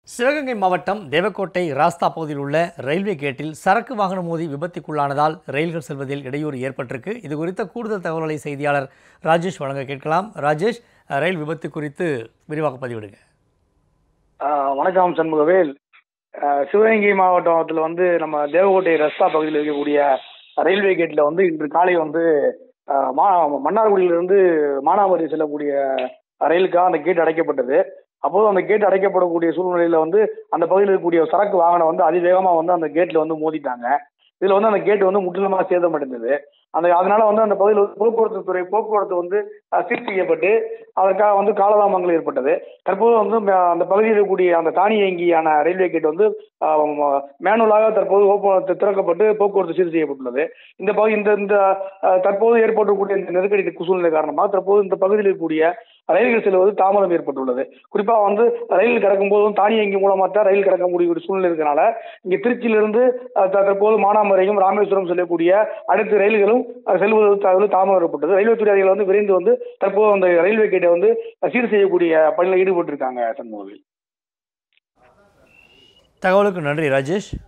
சிவகங்கை மாவட்டம் தேவக்கோட்டை ராஸ்தா பகுதியில் உள்ள ரயில்வே கேட்டில் சரக்கு வாகனம் மோதி விபத்துக்குள்ளானதால் ரயில்கள் செல்வதில் இடையூறு ஏற்பட்டிருக்கு. இது குறித்த கூடுதல் தகவல்களை செய்தியாளர் ராஜேஷ் வழங்க கேட்கலாம். ராஜேஷ், ரயில் விபத்து குறித்து விரிவாக பதிவிடுங்க. வணக்கம் சண்முகவேல். சிவகங்கை மாவட்டத்தில் நம்ம தேவக்கோட்டை ரஸ்தா பகுதியில் இருக்கக்கூடிய ரயில்வே கேட்டில் இன்று காலை மன்னார்குடியிலிருந்து மானாமதுரை செல்லக்கூடிய ரயிலுக்காக அந்த கேட் அடைக்கப்பட்டது. அப்போது அந்த கேட் அடைக்கப்படக்கூடிய சூழ்நிலையில் அந்த பகுதியில் இருக்கக்கூடிய சரக்கு வாகனம் அதிவேகமாக அந்த கேட்டில் மோதிட்டாங்க. இதில் அந்த கேட் முற்றிலுமாக சேதமடைந்தது. அதனால அந்த பகுதியில் போக்குவரத்து சீர் செய்யப்பட்டு அதற்காக காலதாமங்கள் ஏற்பட்டது. தற்போது அந்த பகுதியில் இருக்கக்கூடிய அந்த தானியங்கியான ரயில்வே கேட் மேனுவலாக தற்போது திறக்கப்பட்டு போக்குவரத்து சீர் செய்யப்பட்டுள்ளது. இந்த தற்போது ஏற்படக்கூடிய இந்த நெருக்கடி சூழ்நிலை காரணமாக தற்போது இந்த பகுதியில் இருக்கக்கூடிய ரயில்கள் செல்வது தாமதம் ஏற்பட்டுள்ளது. குறிப்பாக ரயில் கிடக்கும் போதும் தானியங்கி மூலமாக தான் ரயில் கிடக்க முடிய சூழ்நிலை இருக்கனால இங்கே திருச்சியிலிருந்து தற்போது மானாமதுரையும் ராமேஸ்வரம் செல்லக்கூடிய அனைத்து ரயில்களும் செல்வது தாமதம் ஏற்பட்டது. ரயில்வே துறை அதிகாரிகள் விரைந்து தற்போது அந்த ரயில்வே கேட்டை சீர் செய்யக்கூடிய பணியில் ஈடுபட்டிருக்காங்க. சண்முகவேல், தகவலுக்கு நன்றி ராஜேஷ்.